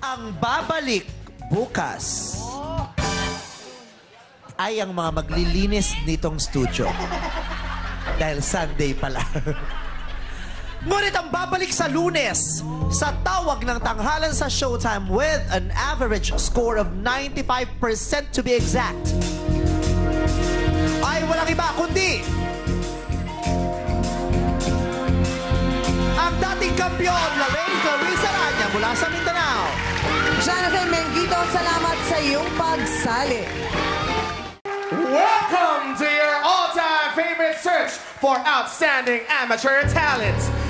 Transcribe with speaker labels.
Speaker 1: Ang babalik bukas ay ang mga maglilinis nitong studio. Dahil Sunday pala. Ngunit ang babalik sa Lunes sa tawag ng tanghalan sa Showtime with an average score of 95% to be exact ay walang iba kundi ang dating kampiyon Lorraine Clarissa Rania mula sa Mindanao.
Speaker 2: Jonathan Mengito, salamat sa iyong pagsali.
Speaker 3: Welcome to your all-time favorite search for outstanding amateur talent.